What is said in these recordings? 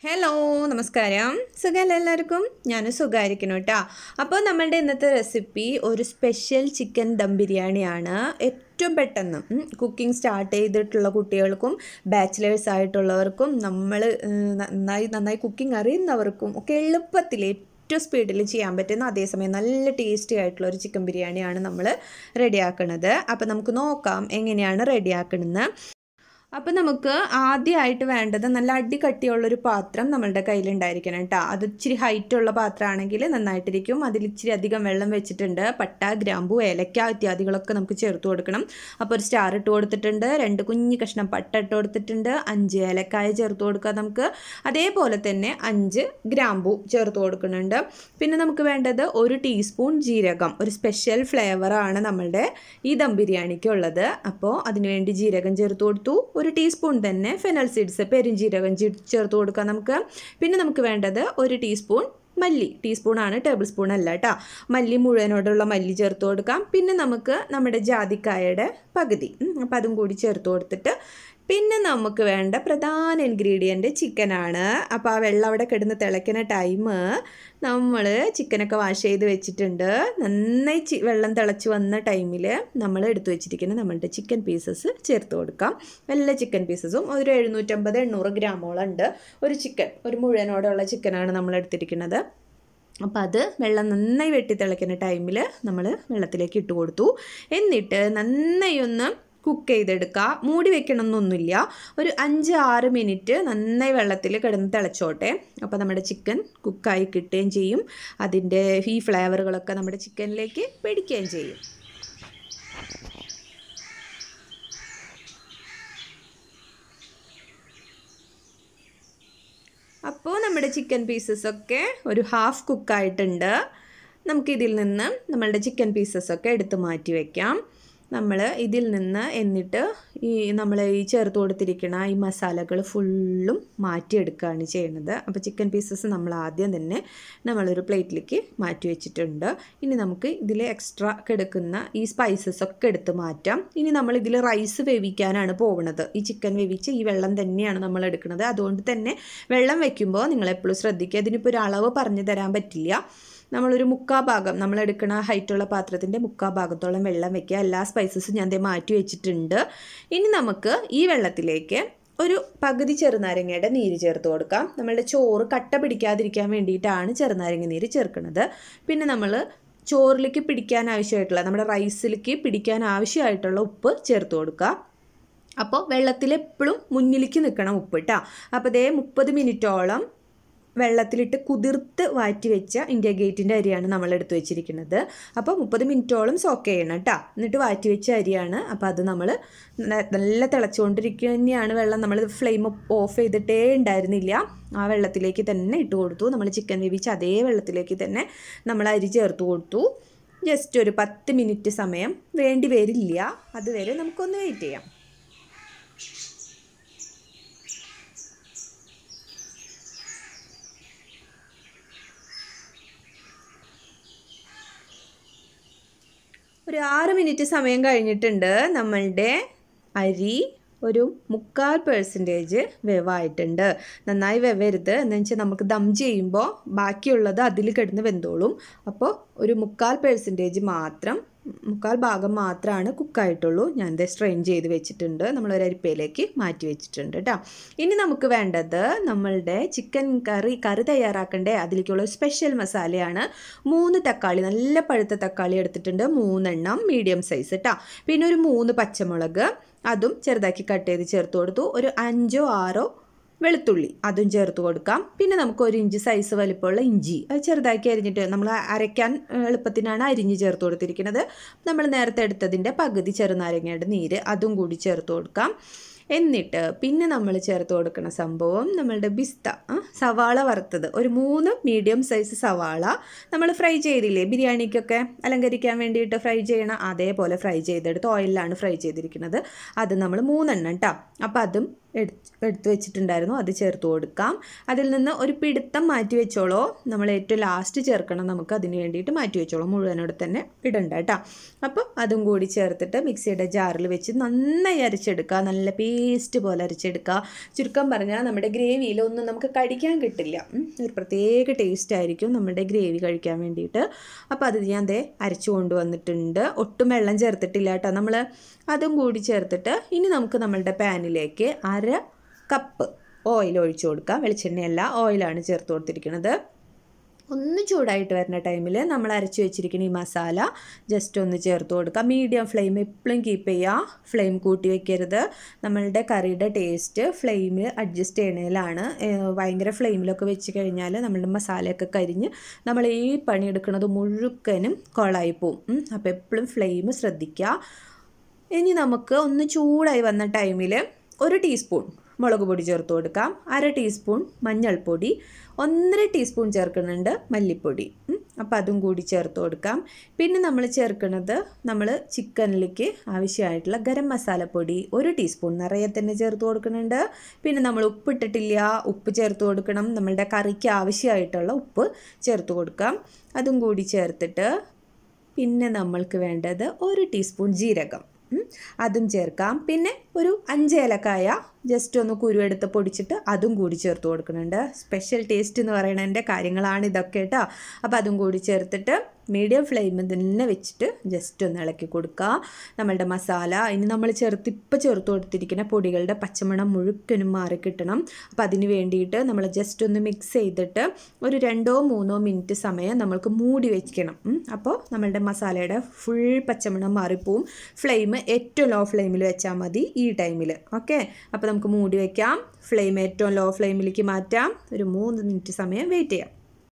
Hello നമസ്കാരം സുഖമല്ലേ എല്ലാവർക്കും ഞാൻ സുഖമായിരിക്കുന്നു കേട്ടോ. അപ്പോൾ നമ്മളുടെ ഇന്നത്തെ റെസിപ്പി ഒരു സ്പെഷ്യൽ ചിക്കൻ ദം ബിരിയാണിയാണ്. ഏറ്റവും പെട്ടെന്ന് കുക്കിംഗ് സ്റ്റാർട്ട് ചെയ്തിട്ടുള്ള കുട്ടികൾക്കും ബാച്ചിലേഴ്സ് ആയിട്ടുള്ളവർക്കും നമ്മൾ നന്നായി കുക്കിംഗ് അറിയുന്നവർക്കും ഒക്കെ എളുപ്പത്തിൽ ഏറ്റവും സ്പീഡിൽ ചെയ്യാൻ പറ്റുന്ന അതേസമയം നല്ല ടേസ്റ്റി ആയിട്ടുള്ള ഒരു ചിക്കൻ ബിരിയാണിയാണ് നമ്മൾ റെഡിയാക്കുന്നത്. അപ്പോൾ നമുക്ക് നോക്കാം എങ്ങനെയാണ് റെഡിയാക്കണമെന്ന്. അപ്പോൾ നമുക്ക് ആദ്യമായിട്ട് വേണ്ടത് നല്ല അടികട്ടിയുള്ളൊരു പാത്രം നമ്മളുടെ കയ്യിലുണ്ടായിരിക്കണം കേട്ടോ. അത് ഇച്ചിരി ഹൈറ്റുള്ള പാത്രമാണെങ്കിൽ നന്നായിട്ടിരിക്കും. അതിൽ ഇച്ചിരി അധികം വെള്ളം വെച്ചിട്ടുണ്ട്. പട്ട, ഗ്രാമ്പു, ഏലക്ക ഇത്യാദികളൊക്കെ നമുക്ക് ചേർത്ത് കൊടുക്കണം. അപ്പോൾ ഒരു സ്റ്റാർ ഇട്ട് കൊടുത്തിട്ടുണ്ട്, 2 കുഞ്ഞു കഷ്ണം പട്ട ഇട്ട് കൊടുത്തിട്ടുണ്ട്, 5 ഏലക്കായ ചേർത്ത് കൊടുക്കുക നമുക്ക്. അതേപോലെ തന്നെ 5 ഗ്രാമ്പു ചേർത്ത് കൊടുക്കുന്നുണ്ട്. പിന്നെ നമുക്ക് വേണ്ടത് 1 ടീസ്പൂൺ ജീരകം. ഒരു സ്പെഷ്യൽ ഫ്ലേവറാണ് നമ്മളുടെ ഈ ദം ബിരിയാണിക്കുള്ളത്. അപ്പോൾ അതിനുവേണ്ടി ജീരകം ചേർത്ത് കൊടുത്തു. 1 ടീസ്പൂൺ തന്നെ ഫെനൽ സീഡ്സ് പെരുംജീരകം ചേർത്ത് കൊടുക്കാം നമുക്ക്. പിന്നെ നമുക്ക് വേണ്ടത് 1 ടീസ്പൂൺ മല്ലി, ടീസ്പൂണാണ്, ടേബിൾ സ്പൂൺ അല്ല കേട്ടോ. മല്ലി മുഴുവനോടുള്ള മല്ലി ചേർത്ത് കൊടുക്കാം. പിന്നെ നമുക്ക് നമ്മുടെ ജാതിക്കായയുടെ പകുതി, അപ്പോൾ അതും കൂടി ചേർത്ത് കൊടുത്തിട്ട് പിന്നെ നമുക്ക് വേണ്ട പ്രധാന ഇൻഗ്രീഡിയൻറ്റ് ചിക്കനാണ്. അപ്പോൾ ആ വെള്ളം അവിടെ കിടന്ന് തിളയ്ക്കുന്ന ടൈം നമ്മൾ ചിക്കനൊക്കെ വാഷ് ചെയ്ത് വെച്ചിട്ടുണ്ട്. നന്നായി വെള്ളം തിളച്ച് വന്ന ടൈമിൽ നമ്മൾ എടുത്തു വെച്ചിരിക്കുന്ന നമ്മളുടെ ചിക്കൻ പീസസ് ചേർത്ത് കൊടുക്കാം. എല്ലാ ചിക്കൻ പീസസും ഒരു 750-800 ഗ്രാമോളം ഉണ്ട്. ഒരു ചിക്കൻ, ഒരു മുഴുവനോടുള്ള ചിക്കനാണ് നമ്മൾ എടുത്തിരിക്കുന്നത്. അപ്പോൾ അത് വെള്ളം നന്നായി വെട്ടി തിളയ്ക്കുന്ന ടൈമിൽ നമ്മൾ വെള്ളത്തിലേക്ക് ഇട്ട് കൊടുത്തു. എന്നിട്ട് നന്നായി ഒന്ന് കുക്ക് ചെയ്തെടുക്കുക. മൂടി വെക്കണമെന്നൊന്നുമില്ല. ഒരു 5-6 മിനിറ്റ് നന്നായി വെള്ളത്തിൽ കിടന്ന് തിളച്ചോട്ടെ. അപ്പോൾ നമ്മുടെ ചിക്കൻ കുക്കായി കിട്ടുകയും ചെയ്യും. അതിൻ്റെ ഈ ഫ്ലേവറുകളൊക്കെ നമ്മുടെ ചിക്കനിലേക്ക് പിടിക്കുകയും ചെയ്യും. അപ്പോൾ നമ്മുടെ ചിക്കൻ പീസസൊക്കെ ഒരു ഹാഫ് കുക്കായിട്ടുണ്ട്. നമുക്കിതിൽ നിന്ന് നമ്മളുടെ ചിക്കൻ പീസസൊക്കെ എടുത്ത് മാറ്റി വയ്ക്കാം. നമ്മൾ ഇതിൽ നിന്ന് എന്നിട്ട് നമ്മൾ ചേർത്ത് കൊടുത്തിരിക്കുന്ന ഈ മസാലകൾ ഫുള്ളും മാറ്റിയെടുക്കുകയാണ് ചെയ്യുന്നത്. അപ്പോൾ ചിക്കൻ പീസസ് നമ്മൾ ആദ്യം തന്നെ നമ്മളൊരു പ്ലേറ്റിലേക്ക് മാറ്റി വെച്ചിട്ടുണ്ട്. ഇനി നമുക്ക് ഇതിൽ എക്സ്ട്രാ കിടക്കുന്ന ഈ സ്പൈസസ് ഒക്കെ എടുത്ത് മാറ്റാം. ഇനി നമ്മൾ ഇതിൽ റൈസ് വേവിക്കാനാണ് പോകുന്നത്. ഈ ചിക്കൻ വേവിച്ച് ഈ വെള്ളം തന്നെയാണ് നമ്മൾ എടുക്കുന്നത്. അതുകൊണ്ട് തന്നെ വെള്ളം വയ്ക്കുമ്പോൾ നിങ്ങളെപ്പോഴും ശ്രദ്ധിക്കുക. ഇതിനിപ്പോൾ ഒരു അളവ് പറഞ്ഞു തരാൻ പറ്റില്ല. നമ്മളൊരു 3/4 ഭാഗം, നമ്മളെടുക്കുന്ന ഹൈറ്റുള്ള പാത്രത്തിൻ്റെ 3/4 ഭാഗത്തോളം വെള്ളം വയ്ക്കുക. എല്ലാ സ്പൈസസും ഞാൻ മാറ്റി വെച്ചിട്ടുണ്ട്. ഇനി നമുക്ക് ഈ വെള്ളത്തിലേക്ക് ഒരു പകുതി ചെറുനാരങ്ങയുടെ നീര് ചേർത്ത് കൊടുക്കാം. നമ്മളുടെ ചോറ് കട്ട പിടിക്കാതിരിക്കാൻ വേണ്ടിയിട്ടാണ് ചെറുനാരങ്ങ നീര് ചേർക്കുന്നത്. പിന്നെ നമ്മൾ ചോറിലേക്ക് പിടിക്കാൻ ആവശ്യമായിട്ടുള്ള, നമ്മുടെ റൈസിലേക്ക് പിടിക്കാൻ ആവശ്യമായിട്ടുള്ള ഉപ്പ് ചേർത്ത് കൊടുക്കുക. അപ്പോൾ വെള്ളത്തിൽ എപ്പോഴും മുന്നിലേക്ക് നിൽക്കണം ഉപ്പ് കേട്ടോ. അപ്പോൾ ദേ 30 മിനിറ്റോളം വെള്ളത്തിലിട്ട് കുതിർത്ത് വാറ്റി വെച്ച ഇന്ത്യ ഗേറ്റിൻ്റെ അരിയാണ് നമ്മൾ എടുത്ത് വെച്ചിരിക്കുന്നത്. അപ്പോൾ 30 മിനിറ്റോളം സോക്ക് ചെയ്യണം കേട്ടോ. എന്നിട്ട് വാറ്റി വെച്ച അരിയാണ്. അപ്പോൾ അത് നമ്മൾ നല്ല തിളച്ചുകൊണ്ടിരിക്കുക തന്നെയാണ് വെള്ളം. നമ്മൾ ഫ്ലെയിം ഓഫ് ചെയ്തിട്ടേ ഉണ്ടായിരുന്നില്ല. ആ വെള്ളത്തിലേക്ക് തന്നെ ഇട്ട് കൊടുത്തു. നമ്മൾ ചിക്കൻ വേവിച്ച് അതേ വെള്ളത്തിലേക്ക് തന്നെ നമ്മൾ അരി ചേർത്ത് കൊടുത്തു. ജസ്റ്റ് ഒരു 10 മിനിറ്റ് സമയം വേണ്ടി വരില്ല. അതുവരെ നമുക്കൊന്ന് വെയിറ്റ് ചെയ്യാം. ഒരു 6 മിനിറ്റ് സമയം കഴിഞ്ഞിട്ടുണ്ട്. നമ്മളുടെ അരി ഒരു 3/4% വേവായിട്ടുണ്ട്. നന്നായി വെവരുത്, എന്ന് വെച്ചാൽ നമുക്ക് ദം ചെയ്യുമ്പോൾ ബാക്കിയുള്ളത് അതിൽ കിടന്ന് വെന്തോളും. അപ്പോൾ ഒരു 3/4% മാത്രം, 3/4 ഭാഗം മാത്രമാണ് കുക്കായിട്ടുള്ളൂ. ഞാനിത് സ്ട്രെയിൻ ചെയ്ത് വെച്ചിട്ടുണ്ട്. നമ്മളൊരു അരിപ്പയിലേക്ക് മാറ്റി വെച്ചിട്ടുണ്ട് കേട്ടോ. ഇനി നമുക്ക് വേണ്ടത് നമ്മളുടെ ചിക്കൻ കറി തയ്യാറാക്കണ്ടേ, അതിലേക്കുള്ള സ്പെഷ്യൽ മസാലയാണ്. 3 തക്കാളി, നല്ല പഴുത്ത തക്കാളി എടുത്തിട്ടുണ്ട്, 3 എണ്ണം മീഡിയം സൈസ് കേട്ടോ. പിന്നെ ഒരു 3 പച്ചമുളക്, അതും ചെറുതാക്കി കട്ട് ചെയ്ത് ചേർത്ത് കൊടുത്തു. ഒരു 5-6 വെളുത്തുള്ളി, അതും ചേർത്ത് കൊടുക്കാം. പിന്നെ നമുക്ക് 1 ഇഞ്ച് സൈസ് വലിപ്പമുള്ള ഇഞ്ചി, അത് ചെറുതാക്കി അരിഞ്ഞിട്ട് നമ്മൾ അരയ്ക്കാൻ എളുപ്പത്തിനാണ് അരിഞ്ഞ് ചേർത്ത് കൊടുത്തിരിക്കുന്നത്. നമ്മൾ നേരത്തെ എടുത്തതിൻ്റെ പകുതി ചെറുനാരങ്ങയുടെ നീര്, അതും കൂടി ചേർത്ത് കൊടുക്കാം. എന്നിട്ട് പിന്നെ നമ്മൾ ചേർത്ത് കൊടുക്കുന്ന സംഭവം നമ്മളുടെ സവാള വറുത്തത്, ഒരു 3 മീഡിയം സൈസ് സവാള നമ്മൾ ഫ്രൈ ചെയ്തില്ലേ ബിരിയാണിക്കൊക്കെ അലങ്കരിക്കാൻ വേണ്ടിയിട്ട് ഫ്രൈ ചെയ്യണം, അതേപോലെ ഫ്രൈ ചെയ്തെടുത്ത് ഓയിലാണ് ഫ്രൈ ചെയ്തിരിക്കുന്നത്. അത് നമ്മൾ 3 എണ്ണം കേട്ടോ. അപ്പോൾ അതും എടുത്ത് വെച്ചിട്ടുണ്ടായിരുന്നു, അത് ചേർത്ത് കൊടുക്കാം. അതിൽ നിന്ന് ഒരു പിടുത്തം മാറ്റി വെച്ചോളൂ, നമ്മൾ ഏറ്റവും ലാസ്റ്റ് ചേർക്കണം, നമുക്ക് അതിന് വേണ്ടിയിട്ട് മാറ്റി വെച്ചോളൂ, മുഴുവനോടെ തന്നെ ഇടണ്ട കേട്ടോ. അപ്പോൾ അതും കൂടി ചേർത്തിട്ട് മിക്സിയുടെ ജാറിൽ വെച്ച് നന്നായി അരച്ചെടുക്കുക, നല്ല പേസ്റ്റ് പോലെ അരച്ചെടുക്കുക. ചുരുക്കം പറഞ്ഞാൽ നമ്മുടെ ഗ്രേവിയിലൊന്നും നമുക്ക് കടിക്കാൻ കിട്ടില്ല, ഒരു പ്രത്യേക ടേസ്റ്റ് ആയിരിക്കും നമ്മുടെ ഗ്രേവി കഴിക്കാൻ വേണ്ടിയിട്ട്. അപ്പോൾ അത് ഞാൻ ദേ അരച്ചു കൊണ്ടുവന്നിട്ടുണ്ട്, ഒട്ടും വെള്ളം ചേർത്തിട്ടില്ല കേട്ടോ നമ്മൾ. അതും കൂടി ചേർത്തിട്ട് ഇനി നമുക്ക് നമ്മളുടെ പാനിലേക്ക് 1/2 കപ്പ് ഓയിൽ ഒഴിച്ചു കൊടുക്കാം. വെളിച്ചെണ്ണയല്ല, ഓയിലാണ് ചേർത്ത് കൊടുത്തിരിക്കുന്നത്. ഒന്ന് ചൂടായിട്ട് വരുന്ന ടൈമിൽ നമ്മൾ അരച്ച് വെച്ചിരിക്കുന്ന ഈ മസാല ജസ്റ്റ് ഒന്ന് ചേർത്ത് കൊടുക്കുക. മീഡിയം ഫ്ലെയിം എപ്പോഴും കീപ്പ് ചെയ്യുക, ഫ്ലെയിം കൂട്ടി വയ്ക്കരുത്. നമ്മളുടെ കറിയുടെ ടേസ്റ്റ് ഫ്ലെയിം അഡ്ജസ്റ്റ് ചെയ്യണേലാണ്. ഭയങ്കര ഫ്ലെയിമിലൊക്കെ വെച്ച് കഴിഞ്ഞാൽ നമ്മളുടെ മസാലയൊക്കെ കരിഞ്ഞ് നമ്മൾ ഈ പണിയെടുക്കുന്നത് മുഴുക്കനും കൊളായി പോവും. അപ്പോൾ എപ്പോഴും ഫ്ലെയിം ശ്രദ്ധിക്കുക. ഇനി നമുക്ക് ഒന്ന് ചൂടായി വന്ന ടൈമിൽ 1 ടീസ്പൂൺ മുളക് പൊടി ചേർത്ത് കൊടുക്കാം, 1/2 ടീസ്പൂൺ മഞ്ഞൾപ്പൊടി, 1.5 ടീസ്പൂൺ ചേർക്കുന്നുണ്ട് മല്ലിപ്പൊടി. അപ്പോൾ അതും കൂടി ചേർത്ത് കൊടുക്കാം. പിന്നെ നമ്മൾ ചേർക്കുന്നത്, നമ്മൾ ചിക്കനിലേക്ക് ആവശ്യമായിട്ടുള്ള ഗരം മസാലപ്പൊടി 1 ടീസ്പൂൺ നിറയെ തന്നെ ചേർത്ത് കൊടുക്കുന്നുണ്ട്. പിന്നെ നമ്മൾ ഉപ്പിട്ടിട്ടില്ല, ഉപ്പ് ചേർത്ത് കൊടുക്കണം. നമ്മളുടെ കറിക്ക് ആവശ്യമായിട്ടുള്ള ഉപ്പ് ചേർത്ത് കൊടുക്കാം. അതും കൂടി ചേർത്തിട്ട് പിന്നെ നമ്മൾക്ക് വേണ്ടത് 1 ടീസ്പൂൺ ജീരകം, അതും ചേർക്കാം. പിന്നെ ഒരു 5 ഏലക്കായ ജസ്റ്റ് ഒന്ന് കുരുവെടുത്ത് പൊടിച്ചിട്ട് അതും കൂടി ചേർത്ത് കൊടുക്കുന്നുണ്ട്. സ്പെഷ്യൽ ടേസ്റ്റ് എന്ന് പറയുന്നതിൻ്റെ കാര്യങ്ങളാണ് ഇതൊക്കെ കേട്ടോ. അപ്പോൾ അതും കൂടി ചേർത്തിട്ട് മീഡിയം ഫ്ലെയിമിൽ തന്നെ വെച്ചിട്ട് ജസ്റ്റ് ഒന്ന് ഇളക്കി കൊടുക്കുക. നമ്മളുടെ മസാല ഇനി നമ്മൾ ഇപ്പോൾ ചേർത്ത് കൊടുത്തിരിക്കുന്ന പൊടികളുടെ പച്ചമണം മുഴുക്കനും മാറി കിട്ടണം. അപ്പോൾ അതിന് വേണ്ടിയിട്ട് നമ്മൾ ജസ്റ്റ് ഒന്ന് മിക്സ് ചെയ്തിട്ട് ഒരു 2-3 മിനിറ്റ് സമയം നമ്മൾക്ക് മൂടി വയ്ക്കണം. അപ്പോൾ നമ്മളുടെ മസാലയുടെ ഫുൾ പച്ചമണം മാറിപ്പോവും. ഫ്ലെയിം ഏറ്റവും ലോ ഫ്ലെയിമിൽ വെച്ചാൽ മതി ഈ ടൈമിൽ. ഓക്കെ, അപ്പോൾ നമുക്ക് മൂടി വയ്ക്കാം. ഫ്ലെയിം ഏറ്റവും ലോ ഫ്ലെയിമിലേക്ക് മാറ്റാം. ഒരു 3 മിനിറ്റ് സമയം വെയിറ്റ് ചെയ്യാം.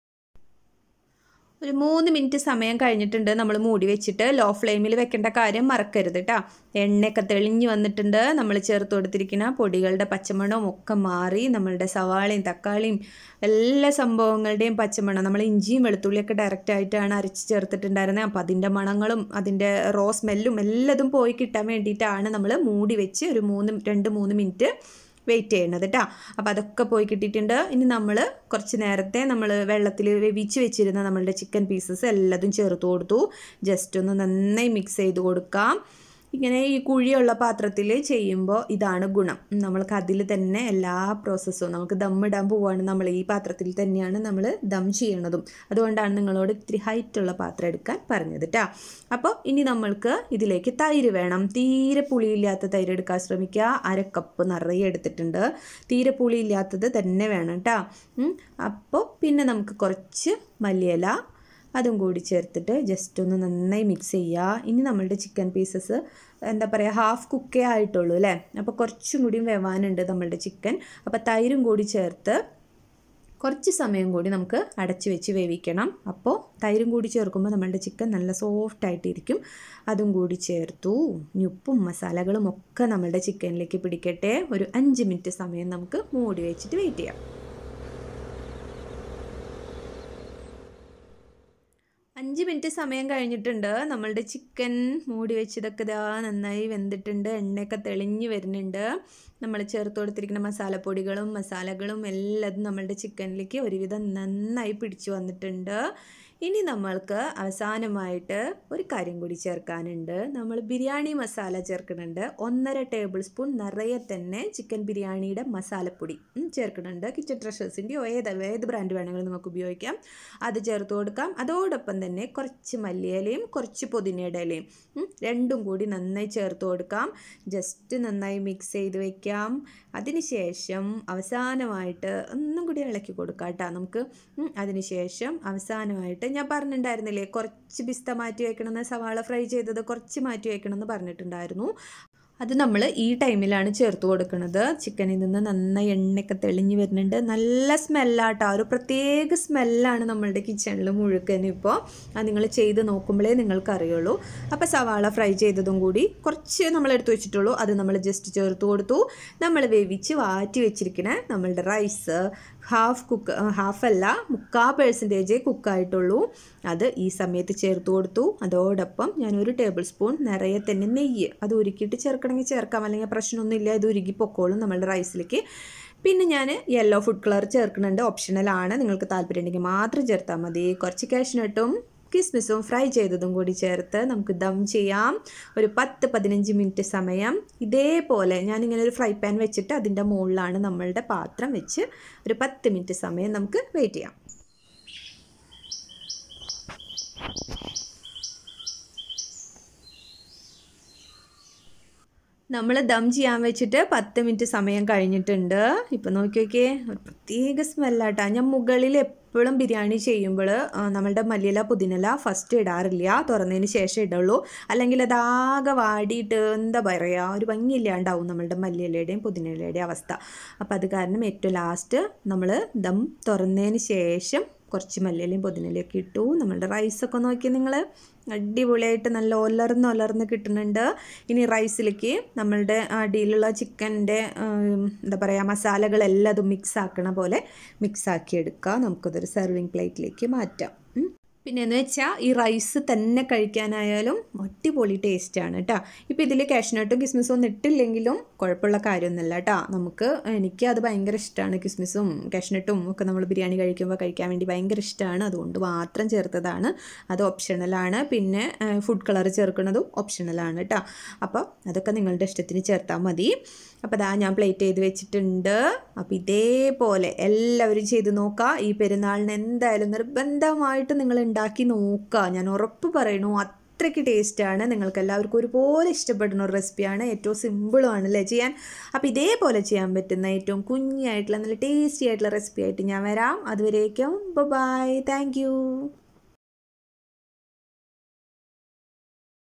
ഒരു 3 മിനിറ്റ് സമയം കഴിഞ്ഞിട്ടുണ്ട്. നമ്മൾ മൂടി വെച്ചിട്ട് ലോ ഫ്ലെയിമിൽ വെക്കേണ്ട കാര്യം മറക്കരുത് കേട്ടോ. എണ്ണയൊക്കെ തെളിഞ്ഞ് വന്നിട്ടുണ്ട്. നമ്മൾ ചേർത്ത് കൊടുത്തിരിക്കുന്ന പൊടികളുടെ പച്ചമണവും ഒക്കെ മാറി നമ്മളുടെ സവാളയും തക്കാളിയും എല്ലാ സംഭവങ്ങളുടെയും പച്ചമണം, നമ്മൾ ഇഞ്ചിയും വെളുത്തുള്ളിയൊക്കെ ഡയറക്റ്റായിട്ടാണ് അരച്ച് ചേർത്തിട്ടുണ്ടായിരുന്നത്. അപ്പോൾ അതിൻ്റെ മണങ്ങളും അതിൻ്റെ റോ സ്മെല്ലും എല്ലാതും പോയി കിട്ടാൻ വേണ്ടിയിട്ടാണ് നമ്മൾ മൂടി വെച്ച് ഒരു 2-3 മിനിറ്റ് വെയിറ്റ് ചെയ്യണത് കേട്ടോ. അപ്പോൾ അതൊക്കെ പോയി കിട്ടിയിട്ടുണ്ട്. ഇനി നമ്മൾ കുറച്ച് നേരത്തെ നമ്മൾ വെള്ളത്തിൽ വേവിച്ച് വെച്ചിരുന്ന നമ്മളുടെ ചിക്കൻ പീസസ് എല്ലാതും ചേർത്ത് കൊടുത്തു. ജസ്റ്റ് ഒന്ന് നന്നായി മിക്സ് ചെയ്ത് കൊടുക്കാം. ഇങ്ങനെ ഈ കുഴിയുള്ള പാത്രത്തിൽ ചെയ്യുമ്പോൾ ഇതാണ് ഗുണം, നമ്മൾക്ക് അതിൽ തന്നെ എല്ലാ പ്രോസസ്സും, നമുക്ക് ദമ്മിടാൻ പോവുകയാണ് നമ്മൾ ഈ പാത്രത്തിൽ തന്നെയാണ് നമ്മൾ ദം ചെയ്യണതും. അതുകൊണ്ടാണ് നിങ്ങളോട് ഇത്തിരി ഹൈറ്റുള്ള പാത്രം എടുക്കാൻ പറഞ്ഞത് കേട്ടോ. അപ്പോൾ ഇനി നമ്മൾക്ക് ഇതിലേക്ക് തൈര് വേണം. തീരെ പുളിയില്ലാത്ത തൈര് എടുക്കാൻ ശ്രമിക്കുക. 1/2 കപ്പ് നിറയെ എടുത്തിട്ടുണ്ട്. തീരെ പുളിയില്ലാത്തത് തന്നെ വേണം കേട്ടോ. അപ്പോൾ പിന്നെ നമുക്ക് കുറച്ച് മല്ലിയില അതും കൂടി ചേർത്തിട്ട് ജസ്റ്റ് ഒന്ന് നന്നായി മിക്സ് ചെയ്യുക. ഇനി നമ്മളുടെ ചിക്കൻ പീസസ് എന്താ പറയുക, ഹാഫ് കുക്കേ ആയിട്ടുള്ളൂ അല്ലേ. അപ്പോൾ കുറച്ചും കൂടിയും വെവാനുണ്ട് നമ്മളുടെ ചിക്കൻ. അപ്പോൾ തൈരും കൂടി ചേർത്ത് കുറച്ച് സമയം കൂടി നമുക്ക് അടച്ച് വെച്ച് വേവിക്കണം. അപ്പോൾ തൈരും കൂടി ചേർക്കുമ്പോൾ നമ്മളുടെ ചിക്കൻ നല്ല സോഫ്റ്റായിട്ടിരിക്കും. അതും കൂടി ചേർത്തു. ഉപ്പും മസാലകളും ഒക്കെ നമ്മളുടെ ചിക്കനിലേക്ക് പിടിക്കട്ടെ. ഒരു 5 മിനിറ്റ് സമയം നമുക്ക് മൂടി വെച്ചിട്ട് വെയിറ്റ് ചെയ്യാം. 5 മിനിറ്റ് സമയം കഴിഞ്ഞിട്ടുണ്ട്. നമ്മളുടെ ചിക്കൻ മൂടി വെച്ചതൊക്കെ ഇതാ നന്നായി വെന്തിട്ടുണ്ട്. എണ്ണയൊക്കെ തെളിഞ്ഞ് വരുന്നുണ്ട്. നമ്മൾ ചേർത്ത് കൊടുത്തിരിക്കുന്ന മസാലകളും എല്ലാതും നമ്മളുടെ ചിക്കനിലേക്ക് ഒരുവിധം നന്നായി പിടിച്ചു വന്നിട്ടുണ്ട്. ഇനി നമ്മൾക്ക് അവസാനമായിട്ട് ഒരു കാര്യം കൂടി ചേർക്കാനുണ്ട്. നമ്മൾ ബിരിയാണി മസാല ചേർക്കുന്നുണ്ട്. 1.5 ടേബിൾ സ്പൂൺ നിറയെ തന്നെ ചിക്കൻ ബിരിയാണിയുടെ മസാലപ്പൊടി ചേർക്കുന്നുണ്ട്. കിച്ചൺ ട്രഷേഴ്സിൻ്റെയോ ഏത് ബ്രാൻഡ് വേണമെങ്കിലും നമുക്ക് ഉപയോഗിക്കാം. അത് ചേർത്ത് കൊടുക്കാം. അതോടൊപ്പം തന്നെ കുറച്ച് മല്ലിയിലയും കുറച്ച് പുതിനയുടെ ഇലയും രണ്ടും കൂടി നന്നായി ചേർത്ത് കൊടുക്കാം. ജസ്റ്റ് നന്നായി മിക്സ് ചെയ്ത് വയ്ക്കാം. അതിനുശേഷം അവസാനമായിട്ട് ഒന്നും കൂടി ഇളക്കി കൊടുക്കാം കേട്ടോ നമുക്ക്. അതിനുശേഷം അവസാനമായിട്ട് ഞാൻ പറഞ്ഞിട്ടുണ്ടായിരുന്നില്ലേ, കുറച്ച് പിസ്ത മാറ്റി വയ്ക്കണമെന്ന്, സവാള ഫ്രൈ ചെയ്തത് കുറച്ച് മാറ്റി വയ്ക്കണമെന്ന് പറഞ്ഞിട്ടുണ്ടായിരുന്നു. അത് നമ്മൾ ഈ ടൈമിലാണ് ചേർത്ത് കൊടുക്കുന്നത്. ചിക്കനിൽ നിന്ന് നന്നായി എണ്ണയൊക്കെ തെളിഞ്ഞ് വരുന്നുണ്ട്. നല്ല സ്മെല്ലാട്ടോ, ഒരു പ്രത്യേക സ്മെല്ലാണ് നമ്മളുടെ കിച്ചണിൽ മുഴുക്കനും. ഇപ്പോൾ അത് നിങ്ങൾ ചെയ്ത് നോക്കുമ്പോഴേ നിങ്ങൾക്കറിയുള്ളൂ. അപ്പോൾ സവാള ഫ്രൈ ചെയ്തതും കൂടി കുറച്ച് നമ്മൾ എടുത്ത് വെച്ചിട്ടുള്ളൂ, അത് നമ്മൾ ജസ്റ്റ് ചേർത്ത് കൊടുത്തു. നമ്മൾ വേവിച്ച് വാറ്റി വെച്ചിരിക്കുന്ന നമ്മളുടെ റൈസ് ഹാഫല്ല 3/4% കുക്കായിട്ടുള്ളൂ, അത് ഈ സമയത്ത് ചേർത്ത് കൊടുത്തു. അതോടൊപ്പം ഞാൻ 1 ടേബിൾ സ്പൂൺ നിറയെ തന്നെ നെയ്യ് അത് ഉരുക്കിയിട്ട് ചേർക്കണം. ചേർക്കണമെങ്കിൽ ചേർക്കാം, അല്ലെങ്കിൽ പ്രശ്നമൊന്നുമില്ല, ഇത് ഉരുകി പൊക്കോളും നമ്മളുടെ റൈസിലേക്ക്. പിന്നെ ഞാൻ യെല്ലോ ഫുഡ് കളർ ചേർക്കുന്നുണ്ട്, ഓപ്ഷണലാണ്, നിങ്ങൾക്ക് താല്പര്യം ഉണ്ടെങ്കിൽ മാത്രം ചേർത്താൽ മതി. കുറച്ച് കാഷ്നട്ടും കിസ്മിസും ഫ്രൈ ചെയ്തതും കൂടി ചേർത്ത് നമുക്ക് ദം ചെയ്യാം. ഒരു 10-15 മിനിറ്റ് സമയം ഇതേപോലെ ഞാനിങ്ങനെ ഒരു ഫ്രൈ പാൻ വെച്ചിട്ട് അതിൻ്റെ മുകളിലാണ് നമ്മളുടെ പാത്രം വെച്ച് ഒരു 10 മിനിറ്റ് സമയം നമുക്ക് വെയിറ്റ് ചെയ്യാം. നമ്മൾ ദം ചെയ്യാൻ വെച്ചിട്ട് 10 മിനിറ്റ് സമയം കഴിഞ്ഞിട്ടുണ്ട്. ഇപ്പം നോക്കി നോക്കിയേ, ഒരു പ്രത്യേക സ്മെല്ലാട്ടോ. ഞാൻ മുകളിൽ എപ്പോഴും ബിരിയാണി ചെയ്യുമ്പോൾ നമ്മളുടെ മല്ലിയില പുതിനയില ഫസ്റ്റ് ഇടാറില്ല, തുറന്നതിന് ശേഷം ഇടുള്ളൂ. അല്ലെങ്കിൽ അതാകെ വാടിയിട്ട് എന്താ പറയുക, ഒരു ഭംഗിയില്ലാണ്ടാവും നമ്മളുടെ മല്ലിയിലയുടെയും പുതിനയിലയുടെയും അവസ്ഥ. അപ്പോൾ അത് കാരണം ഏറ്റവും ലാസ്റ്റ് നമ്മൾ ദം തുറന്നതിന് ശേഷം കുറച്ച് മല്ലിയിലയും പുതിനയിലയൊക്കെ ഇട്ടു. നമ്മളുടെ റൈസൊക്കെ നോക്കി നിങ്ങൾ, അടിപൊളിയായിട്ട് നല്ല ഒലർന്ന് കിട്ടുന്നുണ്ട്. ഇനി റൈസിലേക്ക് നമ്മളുടെ അടിയിലുള്ള ചിക്കൻ്റെ എന്താ പറയുക മസാലകളെല്ലാം അതും മിക്സ് ആക്കണ പോലെ മിക്സ് ആക്കി എടുക്കുക. നമുക്കതൊരു സെർവിങ് പ്ലേറ്റിലേക്ക് മാറ്റാം. പിന്നെ എന്ന് വെച്ചാൽ ഈ റൈസ് തന്നെ കഴിക്കാനായാലും അടിപൊളി ടേസ്റ്റാണ് കേട്ടോ. ഇപ്പോൾ ഇതിൽ കാഷ്നട്ടും കിസ്മിസും ഒന്നും ഇട്ടില്ലെങ്കിലും കുഴപ്പമുള്ള കാര്യമൊന്നുമല്ല കേട്ടോ. എനിക്ക് അത് ഭയങ്കര ഇഷ്ടമാണ്, കിസ്മിസും കാഷ്നട്ടും ഒക്കെ നമ്മൾ ബിരിയാണി കഴിക്കുമ്പോൾ കഴിക്കാൻ വേണ്ടി ഭയങ്കര ഇഷ്ടമാണ്, അതുകൊണ്ട് മാത്രം ചേർത്തതാണ്. അത് ഓപ്ഷണലാണ്. പിന്നെ ഫുഡ് കളർ ചേർക്കുന്നതും ഓപ്ഷണലാണ് കേട്ടോ. അപ്പോൾ അതൊക്കെ നിങ്ങളുടെ ഇഷ്ടത്തിന് ചേർത്താൽ മതി. അപ്പോൾ അതാ ഞാൻ പ്ലേറ്റ് ചെയ്ത് വെച്ചിട്ടുണ്ട്. അപ്പോൾ ഇതേപോലെ എല്ലാവരും ചെയ്ത് നോക്കുക. ഈ പെരുന്നാളിന് എന്തായാലും നിർബന്ധമായിട്ട് നിങ്ങൾ ഉണ്ടാക്കി നോക്കുക. ഞാൻ ഉറപ്പ് പറയണു, അത്രയ്ക്ക് ടേസ്റ്റാണ്. നിങ്ങൾക്ക് എല്ലാവർക്കും ഒരുപോലെ ഇഷ്ടപ്പെടുന്ന ഒരു റെസിപ്പിയാണ്. ഏറ്റവും സിമ്പിളുമാണ് അല്ലേ ചെയ്യാൻ. അപ്പോൾ ഇതേപോലെ ചെയ്യാൻ പറ്റുന്ന ഏറ്റവും കുഞ്ഞായിട്ടുള്ള നല്ല ടേസ്റ്റി ആയിട്ടുള്ള റെസിപ്പി ആയിട്ട് ഞാൻ വരാം. അതുവരേക്കും ബൈ, താങ്ക് യു.